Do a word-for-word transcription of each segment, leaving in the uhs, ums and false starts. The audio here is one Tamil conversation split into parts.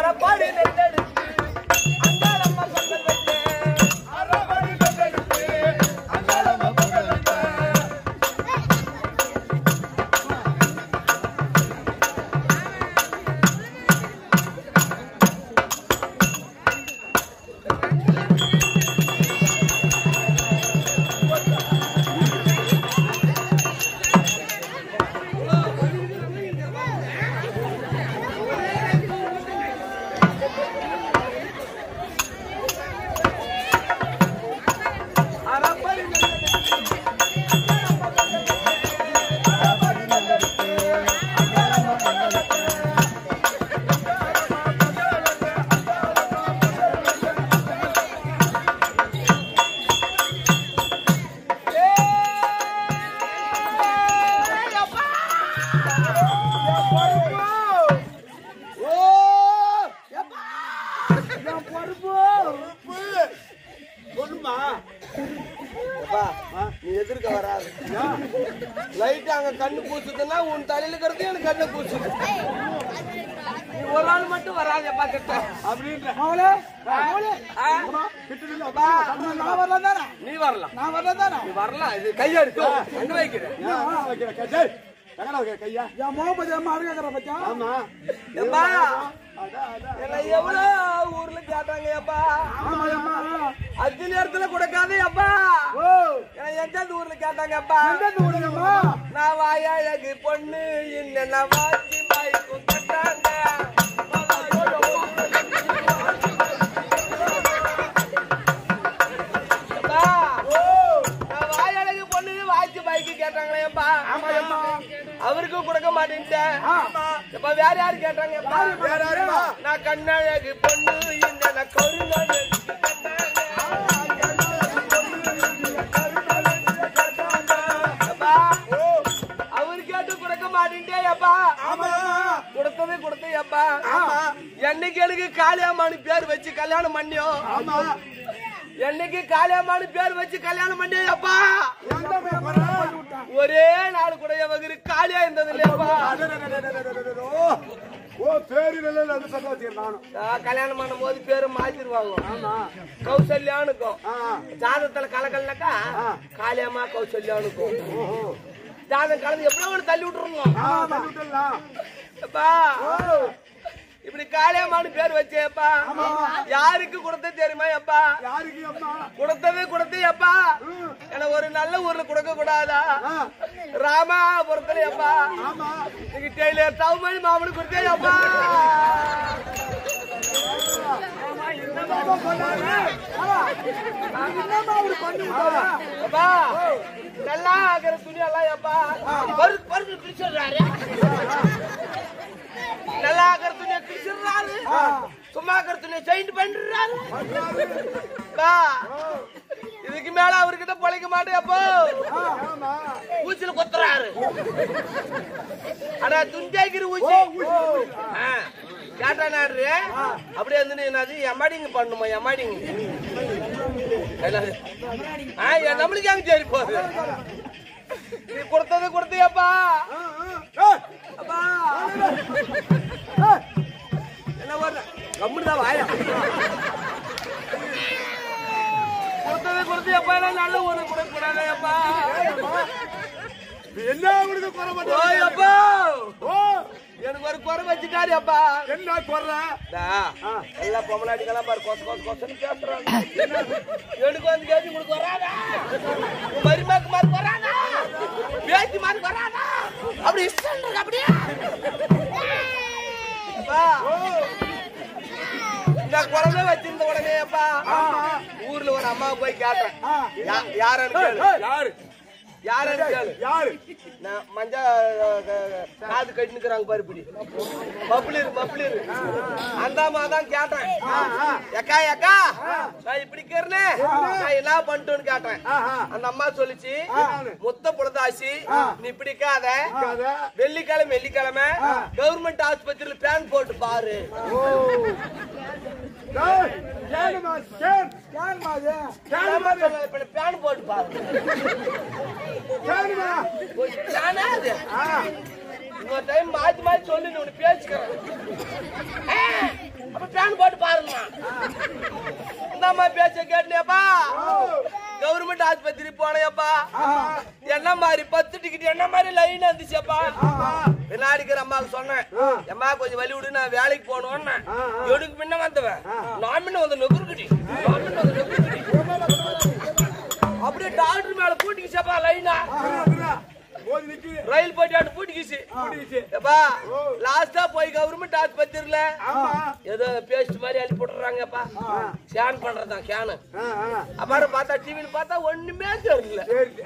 அரப்பாடி நெல்லெடுத்து அங்காளம்மா பொங்கல் வைத்தேன் அரப்பாடி நெல்லெடுத்து அங்காளம்மா பொங்கல் வைத்தேன் நீ எதிர்க்க வராது லைட் அங்க கண்ணு பூசுதுன்னா உன் தலையில இருக்கிறது எனக்கு கண்ணு பூசுது நீ ஒரு ஆள் மட்டும் வராதப்பா கிட்ட அப்படின்ற நீ வரலாம் நான் வரலாம் தானே நீ வரலாம் இது கையா இருக்கு கண்ணு வைக்கிறேன் கையா என் முகப்பதி அம்மா அருகாக்கிற பச்சா ஆமா எப்பா என்ன எவ்வளவு ஊர்ல கேட்டாங்க அப்பா அஞ்சு நேரத்துல கொடுக்காதே அப்பா எந்த ஊர்ல கேட்டாங்க அப்பா நான் வாயாழகு பொண்ணு என்ன வாசி வாய்க்கும் கேட்டாங்க அவருக்கும் கொடுக்க மாட்டேன்ட்டேன் வேற யாரு கேட்டாங்க நான் கண்ணழகு பொண்ணு இந்த கருணாநிதி அவரு கேட்டு கொடுக்க மாட்டேன்ட்டே அப்பா கொடுத்ததே கொடுத்தே அப்பா என்னைக்கு எனக்கு காளியம்மானு பேர் வச்சு கல்யாணம் பண்ணியோம் என்னைக்கு காளியம்மானு பேர் வச்சு கல்யாணம் பண்ணி அப்பா ஒரே நாள் கூட எவரு காலியா இருந்தது இல்லையாப்பா கல்யாணம் பண்ணும் போது பேரு மாத்திருவாங்க கௌசல்யானுக்கும் ஜாதகத்துல கலக்கல்னாக்கா காளியம்மா கௌசல்யானுக்கும் ஜாதகம் கலந்து எப்படியோ தள்ளி விட்டுருங்க இப்படி காளியம்மானு பேர் வச்சேப்பா யாருக்கு கொடுத்த தெரியுமா அப்பா கொடுத்தவே கொடுத்தே அப்பா எனக்கு ஒரு நல்ல ஊர்ல கொடுக்க கூடாதா ராமாபுரத்துல அப்பா நீங்க டெய்லர் தவுமணி மாமனு கொடுத்தே அப்பா அப்பா நல்லா ஆகிற துணி எல்லாம் அப்பா பருத்து பருத்து பிரிச்சுடுறாரு நல்லா ஆகிற துணியை பிரிச்சுடுறாரு சும்மா ஆகிற துணியை செயின்ட் பண்ணிடுறாரு இதுக்கு மேல அவர்கிட்ட பொழைக்க மாட்டேன் அப்போ ஊசில கொத்துறாரு ஆனா துஞ்சாய்க்கிற ஊசி கேட்டானாரு அப்படியே வந்து என்னது எம்மாடிங்க பண்ணுமா எம்மாடிங்க நம்மளுக்கு அங்க சரி போகுது நீ கொடுத்தது கொடுத்தியப்பா அப்பா என்ன வர்ற கம்முதான் வாயா கொடுத்தது கொடுத்தியப்பா நல்ல ஒரு கொடுக்க கூடாதப்பா என்ன உனக்கு குறை மாட்டேப்பா எனக்கு ஒரு குறை வச்சுட்டாரு அப்பா என்ன குறை எல்லா பொம்மலாடிக்கெல்லாம் பாரு கொச கொச கொசன்னு கேட்டுறாங்க எனக்கு வந்து கேட்டு உங்களுக்கு வராதா மருமாக்கு மாதிரி வராதா பேச்சு மாதிரி வராதா அப்படி இஷ்டம் அப்படியே இந்த குழந்தை வச்சிருந்த உடனே அப்பா ஊர்ல ஒரு அம்மா போய் கேட்டேன் யாரு யாரு யாரு யாரு மஞ்சா காது கட்டினுக்குறாங்க பருப்படி பப்ளிரு பப்ளிரு அந்த அம்மா தான் கேட்டேன் எக்கா எக்கா நான் இப்படி கேறேன் நான் என்ன பண்ணிட்டேன்னு கேட்டேன் அந்த அம்மா சொல்லிச்சு முத்த புலதாசி நீ பிடிக்காத வெள்ளிக்கிழமை வெள்ளிக்கிழமை கவர்மெண்ட் ஆஸ்பத்திரியில பேன் போட்டு பாரு பேன் போட்டு பாரு மாத்தி மாத்தி சொல்லு பேச்சுக்கிறேன் அப்ப பேன் போட்டு பாருங்க என்னம்மா பேச்ச கேட்டேப்பா கவர்மெண்ட் ஆஸ்பத்திரி போனேப்பா என்ன மாதிரி பத்து டிக்கெட் என்ன மாதிரி லைன் வந்துச்சப்பா பின்னாடிக்கிற அம்மாவுக்கு சொன்னேன் அம்மா கொஞ்சம் வலி விடு நான் வேலைக்கு போகணும்னு எடுக்கு முன்ன வந்தவன் நான் முன்ன வந்து நொகுருக்குடி அப்படியே டாக்டர் மேல பூட்டிக்கிச்சப்பா லைனா ரயில் போயிட்டு பூட்டிக்கிச்சு லாஸ்டா போய் கவர்மெண்ட் ஆஸ்பத்திரியில ஏதோ பேஸ்ட் மாதிரி அள்ளி போட்டுறாங்கப்பா ஸ்கேன் பண்றதா ஸ்கேனு அப்புறம் பார்த்தா டிவில பார்த்தா ஒண்ணுமே தெரியல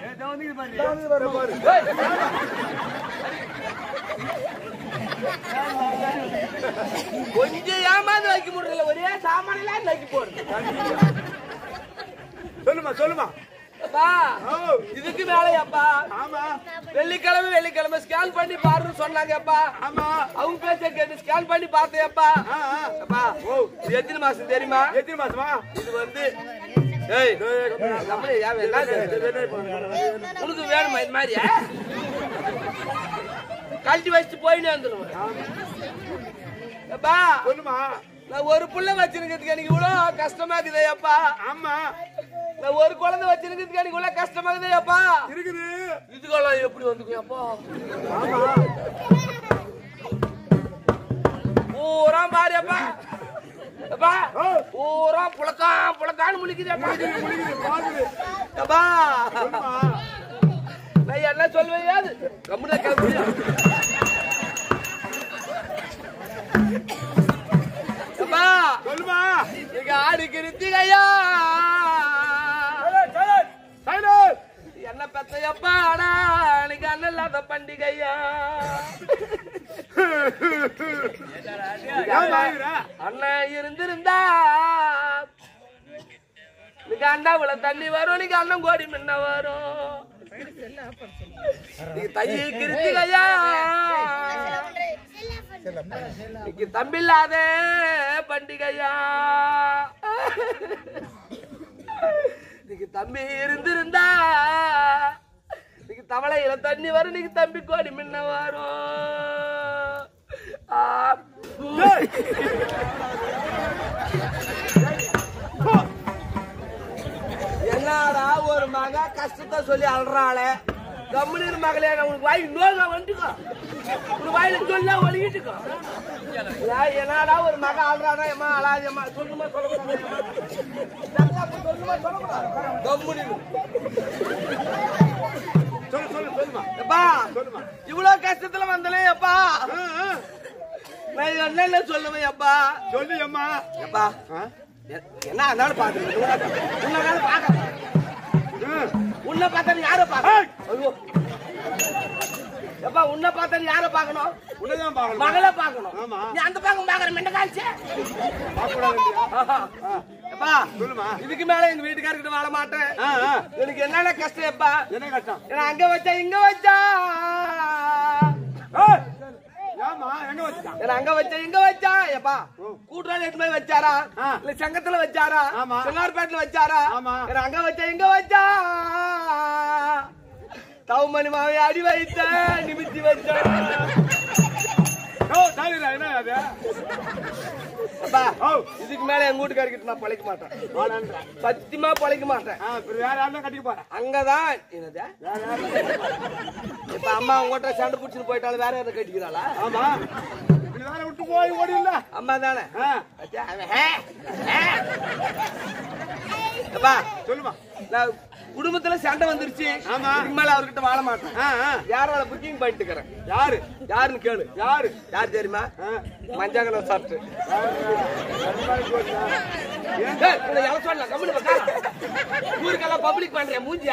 கொஞ்சம் ஏமாந்து வைக்க முடியல ஒரே சாமானெல்லாம் வைக்க போடுது சொல்லுமா சொல்லுமா இதுக்கு மேலையாப்பா வெள்ளிக்கிழமை வெள்ளிக்கிழமை ஸ்கேன் பண்ணி பாருன்னு சொன்னாங்கப்பா அவங்க பேச்ச கேட்டு ஸ்கேன் பண்ணி பார்த்தேன்ப்பா எத்தனை மாசம் தெரியுமா எத்தனை மாசமா இது வந்து உனக்கு வேணுமா இது மாதிரி கழட்டி வச்சுட்டு போயின்னு வந்துடுவேன் சொல்லுமா நான் ஒரு புள்ள வச்சிருக்கிறதுக்கு எனக்கு இவ்வளவு கஷ்டமா இருக்குது அப்பா ஆமா நான் ஒரு குழந்தை வச்சிருக்கிறதுக்கு எனக்கு இவ்வளவு கஷ்டமா இருக்குது அப்பா இருக்குது இதுக்கெல்லாம் எப்படி வந்துக்கும் அப்பா பூரா பாரு அப்பா அப்பா பூரா புளக்கா புளக்கான்னு முழிக்குது அப்பா நான் என்ன சொல்லுவேன் கம்முனா கிளம்பி சொல்லுமா நீங்க ஆடுக்கிறீங்கய்யா என்ன பெத்தையப்பா ஆனா நீங்க அண்ணன் இல்லாத பண்டிகையா அண்ணன் இருந்திருந்தா நீங்க அண்டாவுல தண்ணி வரும் நீங்க அண்ணன் கோடி முன்ன வரும் நீங்க தைய கிருத்திகையா இன்னைக்கு தம்பில்லாத பண்டிகையா இன்னைக்கு தம்பி இருந்திருந்தா இன்னைக்கு தவளையில தண்ணி வரும் நீங்க தம்பி கோடி முன்ன வரும் என்னடா ஒரு மக கஷ்டத்தை சொல்லி அல்றாளே கம்முனீர் மகளே உனக்கு வாய் நோங்க வந்துக்கோ உனக்கு வாயில சொல்ல ஒழுகிட்டுக்கோ என்னடா ஒரு மக ஆள்றானா ஏமா அழாதியம்மா சொல்லுமா சொல்லக்கூடாது சொல்லுமா சொல்லக்கூடாது கம்முனீர் சொல்லு சொல்லு சொல்லுமா எப்பா சொல்லுமா இவ்வளவு கஷ்டத்துல வந்தலே அப்பா நான் என்ன சொல்லுவேன் அப்பா சொல்லு அம்மா எப்பா என்ன ஆனாலும் பாக்குறேன் உன்னை பாக்க உன்னை பார்த்தா யார பாக்க ஐயோ எப்பா உன்னை பார்த்தா யார பாக்கணும் உன்னதான் பாக்கணும் மகளை பாக்கணும் ஆமா நீ அந்த பக்கம் பாக்குற மெண்ட கால்ச்சே எப்பா சொல்லுமா இதுக்கு மேல எங்க வீட்டுக்காரர்கிட்ட வாழ மாட்டேன் எனக்கு என்னென்ன கஷ்டம் எப்பா என்ன கஷ்டம் ஏன்னா அங்க வச்சா இங்க வச்சா அங்க வச்சா இங்க வச்சா எப்பா கூட்டுறாள் எட்டு போய் வச்சாரா இல்ல சங்கத்துல வச்சாரா செல்லார்பேட்டில் வச்சாரா அங்க வச்சா இங்க வச்சா தவுமணி மாவை அடி வைத்த நிமித்தி வச்சா இதுக்கு மேல எங்க வீட்டுக்காரர்கிட்ட நான் பழைக்க மாட்டேன் சத்தியமா பழைக்க மாட்டேன் கட்டிக்க போறேன் அங்கதான் என்னது இப்ப அம்மா உங்ககிட்ட சண்டை பிடிச்சிட்டு போயிட்டாலும் வேற யாரும் கட்டிக்கிறாளா ஆமா விட்டு போய் ஓடி இல்ல அம்மா தானே சொல்லுமா குடும்பத்துல சண்டை வந்துருச்சு மேல அவர்கிட்ட வாழ மாட்டேன் யாரோட புக்கிங் பண்ணிட்டு இருக்கிறேன் யாரு யாருன்னு கேளு யாரு யாரு தெரியுமா மஞ்சாங்கன சாப்பிட்டு ஊருக்கெல்லாம் பப்ளிக் பண்றேன் மூஞ்சியா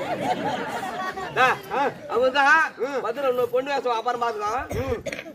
அவங்கதான் மதுரை பொண்ணு வேசம் அப்புறம் பாத்துக்கலாம்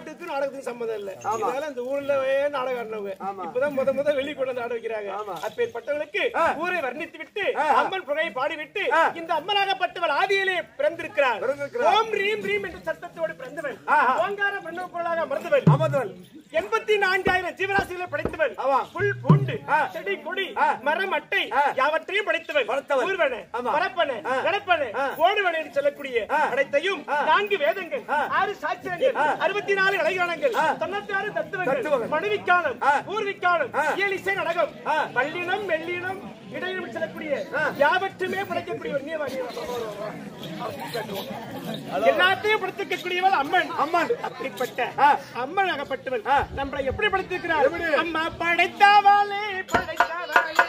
பாட்டுக்கு நாடகத்துக்கு சம்மந்தம் இல்ல. இதனால இந்த ஊர்லவே நாடகம் ஆடுறவங்க இப்பதான் முத முத வெளியே கொண்டு வந்து ஆட வைக்கிறாங்க. அப்பேற்பட்டவர்களுக்கு ஊரை வர்ணித்து விட்டு அம்மன் புகழை பாடிவிட்டு இந்த அம்மனாகப்பட்டவள் ஆதியிலே பிறந்திருக்கிறார். ஓம் ரீம் ரீம் என்ற சத்தத்தோடு பிறந்தவள், ஓங்கார பிரம்ம பொருளாக மறந்தவள், அமர்ந்தவள், எண்பத்தி நான்காயிரம் ஜீவராசிகளை படைத்தவள், புல் பூண்டு செடி கொடி மரம் அட்டை யாவற்றையும் படைத்தவள், ஊர்வன பரப்பன நடப்பன ஓடுவன என்று சொல்லக்கூடிய அனைத்தையும் நான்கு வேதங்கள், ஆறு சாட்சியங்கள், அறுபத்தி நாலு இலக்கணங்கள், தொண்ணூத்தி ஆறு தத்துவங்கள், மனுவிக்காலம், பூர்விக்காலம், இயல் இசை நாடகம், வல்லினம் மெல்லினம் இடையினம் சொல்லக்கூடிய யாவற்றுமே படைக்கக்கூடிய ஒரு நியமம். எல்லாத்தையும் படைக்கக்கூடியவள் அம்மன். அம்மன் அப்படிப்பட்ட அம்மன் ஆகப்பட்டவள் நம்மளை எப்படி படைத்திருக்கிறார்? அம்மா படைத்தவாளே படைத்தவாளே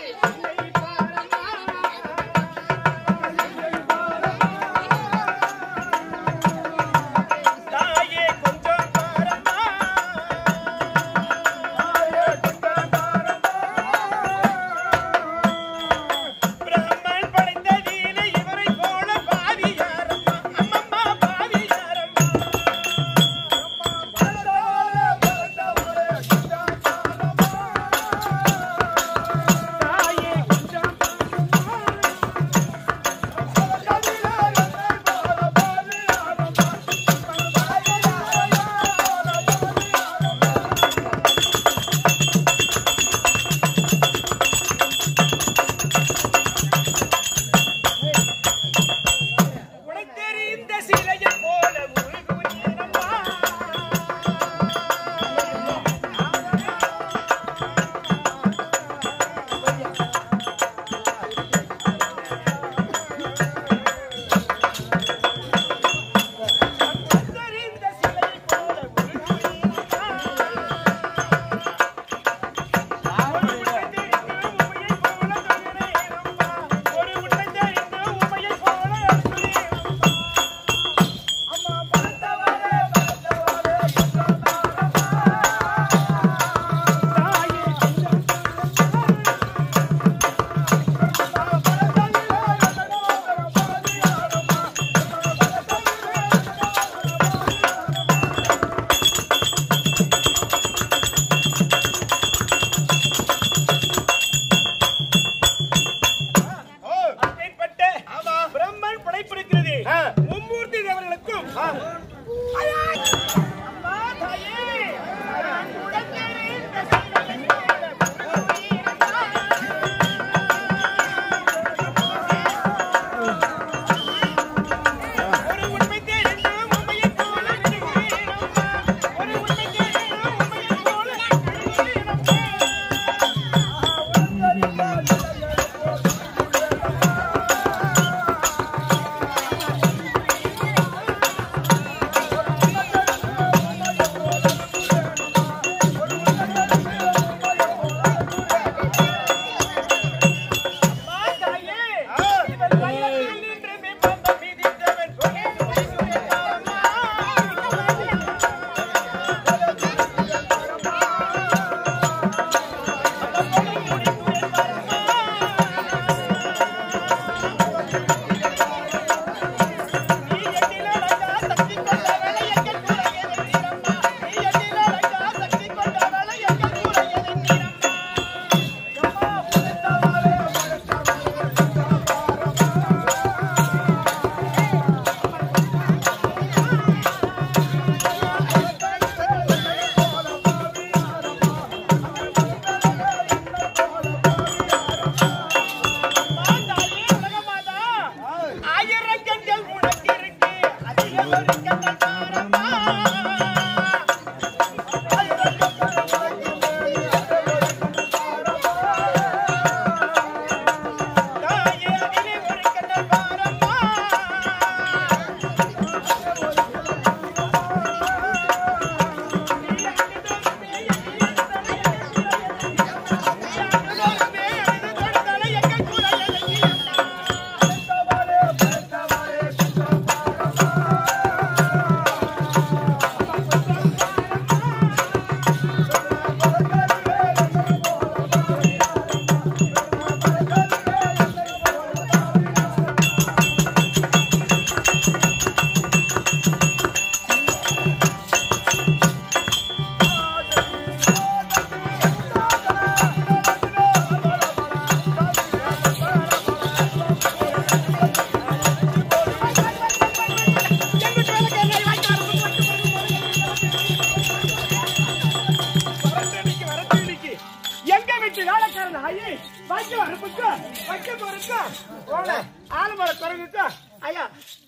நாயே வைக்க வரப்புக்கு வைக்க போறக்கு ஓட ஆலமர குரங்குக்கு ஐயா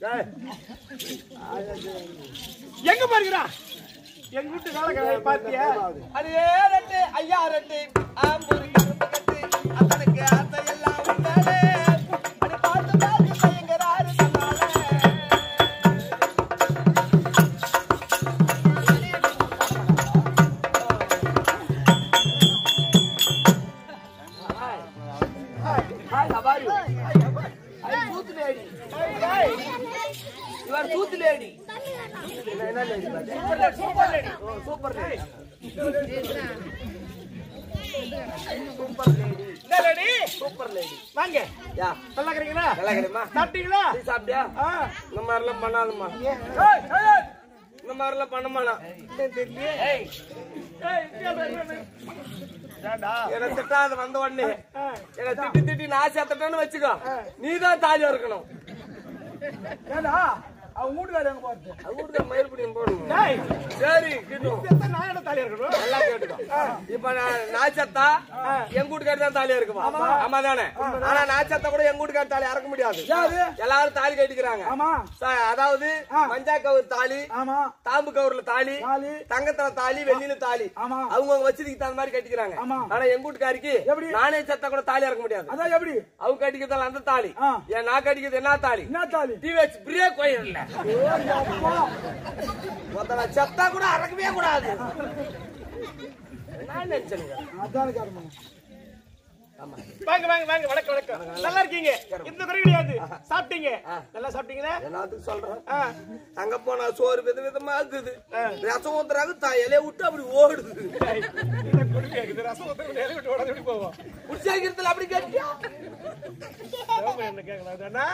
எங்க பாருங்கடா எங்க வீட்டு காலகட்டை பாத்தியா அடியே ரெட்டு ஐயா ரெட்டு ஆம்பூரி கரும்பு கட்டு அத்தனுக்கு அத்தை எல்லாம் உண்டாலே அடி பார்த்து பார்த்து பயங்கராரு தன்னாலே Hi, how are you? I'm Tooth Lady. You are Tooth Lady. என்ன lady super lady super lady Oh, super lady. இந்த லேடி Super lady. வாங்க யா நல்லா இருக்கீங்களா நல்லா கிடைமா சாப்பிட்டீங்களா நீ சாப்பிட்டியா ஆ இந்த மாதிரிலாம் பண்ணாதம்மா ஏய் ஏய் இந்த மாதிரிலாம் பண்ணமாடா தெரியல ஏய் ஏய் ஏண்டா என்ன திட்டாத வந்த உடனே என்ன திட்டி திட்டி நான் சேர்த்துட்டேன்னு வச்சுக்கோ நீதான் தாலியா இருக்கணும் ஏண்டா அவன் வீட்டுக்காரர் எங்க போறது அவங்க மயிர்படியும் போடணும் டேய் சரி கிட்டும் செத்த நான் என்ன தாலியா இருக்கணும் நல்லா கேட்டுக்கோ இப்ப நான் நாச்சத்தா எங்க வீட்டுக்காரி தான் தாலியா இருக்குமா ஆமா தானே ஆனா நாச்சத்தா கூட எங்க வீட்டுக்காரி தாலி அறக்க முடியாது எல்லாரும் தாலி கட்டிக்கிறாங்க ஆமா ச- அதாவது மஞ்சா கவுர் தாலி ஆமா தாம்பு கவுர்ல தாலி தாலி. தங்கத்துல தாலி வெள்ளியில தாலி ஆமா. அவங்க வசதிக்கு தகுந்த மாதிரி கட்டிக்கிறாங்க ஆமா. ஆனா எங்க வீட்டுக்காரிக்கு எப்படி? நானே சத்தா கூட தாலி அறக்க முடியாது அதான் எப்படி அவங்க கட்டிக்கிறதால அந்த தாலி ஆ. ஏன் நான் கட்டிக்கிறது என்ன தாலி என்ன தாலி டிவிஎச் பிரேக் ஒயர் இல்ல அப்பா மொத்தம் சத்தா கூட அறக்கவே கூடாது நான் நினைச்சேன் அதான் காரணம் வாங்க வாங்க வாங்க வணக்கம் வணக்கம் நல்லா இருக்கீங்க இந்த குறை கிடையாது சாப்பிட்டீங்க நல்லா சாப்பிட்டீங்களா என்னத்துக்கு சொல்றேன் ஆ. அங்க போனா சோறு வித விதமா இருக்குது ரசம் ஊத்துறாங்க தாயிலே விட்டு அப்படி ஓடுது டேய், என்ன கொடுமையா இருக்குது ரசம் ஊத்துற நேரே விட்டு ஓடாத எப்படி போவோம் உற்சாகத்துல அப்படி கேட்டியா ரோம என்ன கேக்கலாம் அதானா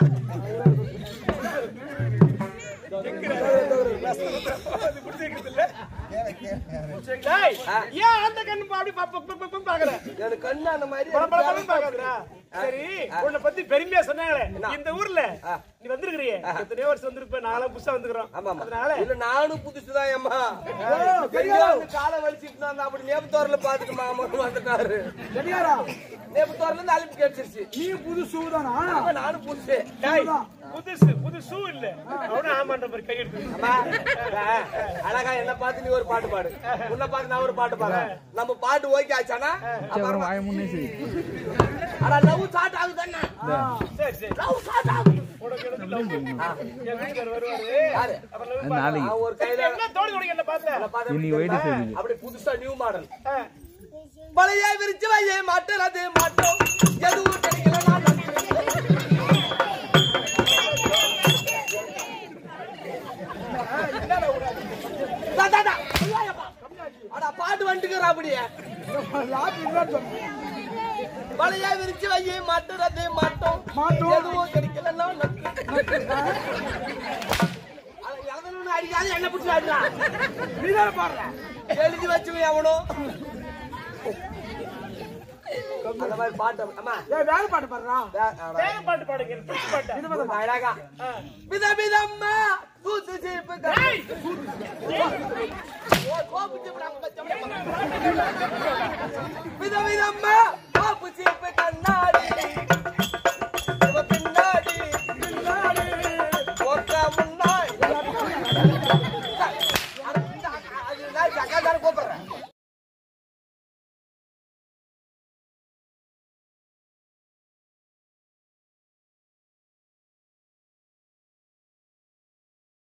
டேய் ஏன் அந்த கண்ணு அப்படி பாக்குற எனக்கு கண்ணு அந்த மாதிரி பளபளன்னு பாக்காதடா. சரி உன்னை பத்தி பெருமையா சொன்னாங்களே இந்த ஊர்ல நீ வந்திருக்கிறியே எத்தனையோ வருஷம் வந்திருப்ப நாளா புதுசா வந்துக்கிறோம் ஆமா, ஆமா. அதனால இல்ல நானும் புதுசுதான் ஏம்மா பெரியாரு காலை வலிச்சிட்டு நான் அப்படி நேபத்தோர்ல பாத்துட்டு மாமா வந்துட்டாரு கடிகாரா நேபத்தோர்ல இருந்து அழைப்பு கிடைச்சிருச்சு நீ புது சூதானா ஆமா, நானும் புதுசு டேய், புதுசு புது ஷூ இல்ல அவன ஆமான்ற மாதிரி கை எடுத்து அம்மா, அழகா என்ன பார்த்து நீ ஒரு பாட்டு பாடு உன்னை பார்த்து நான் ஒரு பாட்டு பாடுறேன் நம்ம பாட்டு ஓகே ஆச்சானா அப்புறம் ஆனா லவ் ஸ்டார்ட் ஆகுதுன்னா சரி சரி லவ் ஸ்டார்ட் ஆகுது உனக்கு எனக்கு love. என் வீட்டுக்காரர் வருவாரு யாரு அப்புறம் love பாக்கலாம். நான் ஒரு கையில என்ன தோடி தோடி என்ன பார்த்தேன் பார்த்து அப்படி புதுசா நியூ மாடல் பழைய விரிச்சு வையே மாட்டுறது மாட்டோம் எதுவும் கிடைக்கல நான் தா, தா, தா. அட பாட்டு வந்துக்கிறா அப்படியே பழைய விரிச்சு வையே மாட்டுறது மாட்டோம் மாட்டோம். எதுவும் கிடைக்கலன்னா அடிக்காது என்ன பிடிச்சி ஆடுறா நீதான பாடுற எழுதி வச்சுக்கோ எவனோ அந்த மாதிரி பாட்டு அம்மா ஏய் வேற பாட்டு பாடுறா வேற பாட்டு பாடுங்க எனக்கு பிடிச்ச பாட்டு அழகா வித விதம்மா பூத்து சீப்பு டேய், வித விதம்மா பாப்பு சீப்பு கண்ணாடி பின்னாடி பின்னாடி ஒக்க முன்னாடி அது நான் சக்காதார கூப்பிடுறேன்